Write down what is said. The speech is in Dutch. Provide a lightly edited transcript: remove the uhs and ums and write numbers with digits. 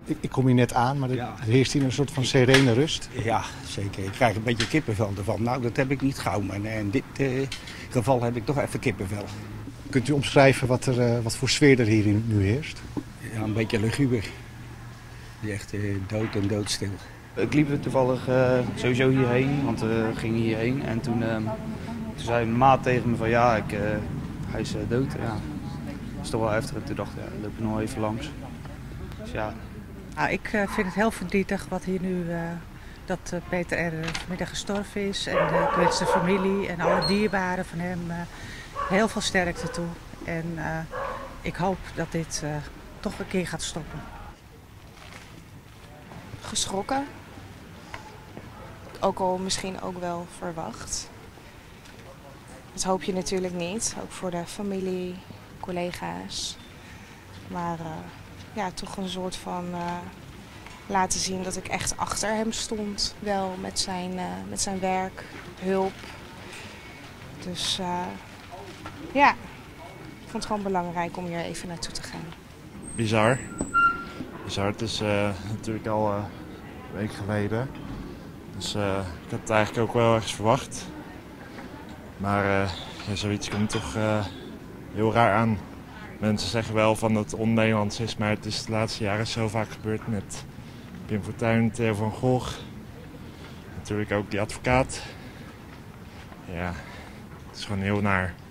Ik kom hier net aan, maar er heerst hier een soort van serene rust. Ja, zeker. Ik krijg een beetje kippenvel ervan. Nou, dat heb ik niet gauw, maar in dit geval heb ik toch even kippenvel. Kunt u omschrijven wat voor sfeer er hier nu heerst? Ja, een beetje luguber. Die echt dood en doodstil. Ik liep er toevallig sowieso hierheen, want we gingen hierheen. En toen zei een maat tegen me van ja, hij is dood. Ja. Dat is toch wel heftig. En toen dacht ik, ja, loop ik nog even langs. Dus ja. Nou, ik vind het heel verdrietig wat hier nu, dat Peter er vanmiddag gestorven is. En ik wens de familie en alle dierbaren van hem heel veel sterkte toe. En ik hoop dat dit toch een keer gaat stoppen. Geschrokken. Ook al misschien ook wel verwacht. Dat hoop je natuurlijk niet. Ook voor de familie, collega's. Maar ja, toch een soort van laten zien dat ik echt achter hem stond. Wel met zijn werk, hulp. Dus ja, ik vond het gewoon belangrijk om hier even naartoe te gaan. Bizar. Het is natuurlijk al een week geleden. Dus ik had het eigenlijk ook wel ergens verwacht. Maar ja, zoiets komt toch heel raar aan. Mensen zeggen wel van dat het on-Nederlands is, maar het is de laatste jaren zo vaak gebeurd met Pim Fortuyn, Theo van Gogh. Natuurlijk ook die advocaat. Ja, het is gewoon heel naar.